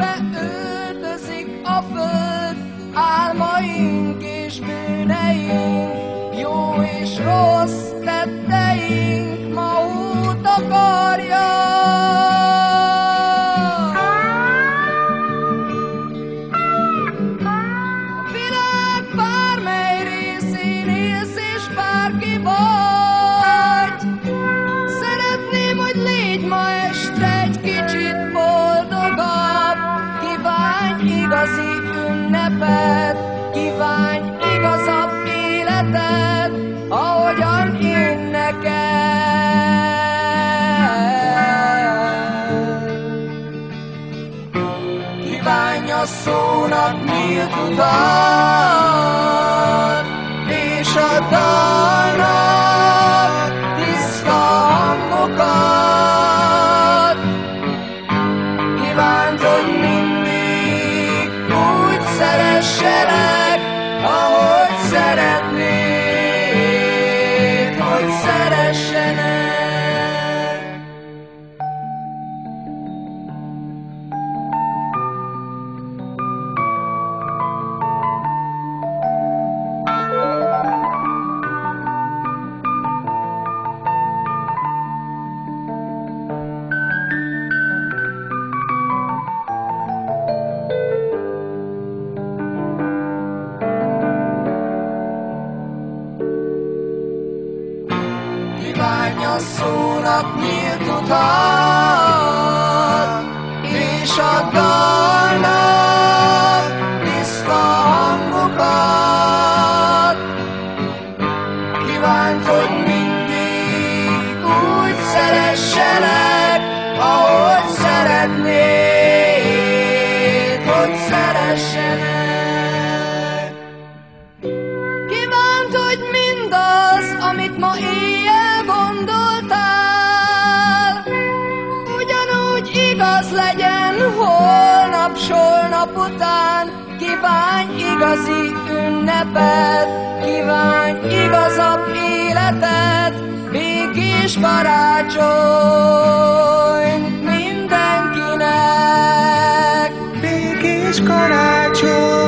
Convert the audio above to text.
Fénybe öltözik a föld, álmaink és bűneink, jó és rossz tetteink ma út akarja. A világ bármely részén élsz és bárki vagy, szeretném, hogy légy ma este egy kicsit boldogabb. Kívánj igazi ünnepet, kívánj igazabb életet, ahogyan én neked. Kívánj a szónak nyílt utat, és a dalnak tiszta hangokat. Kívánt, hogy mindig úgy szeresselek, ahogy szeretnék, hogy szeressenek. Kívánj a szónak nyílt utat, és a dalnak tiszta hangokat. Kívánt, hogy mindig úgy szeresselek, ahogy szeretnéd, hogy szeressenek. Kívánt, hogy mindaz, amit ma éjjel gondoltál, ugyanúgy igaz legyen holnap, solnap után. Kívánj igazi ünnepet, kívánj igazabb életet, békés karácsonyt mindenkinek. Békés karácsony!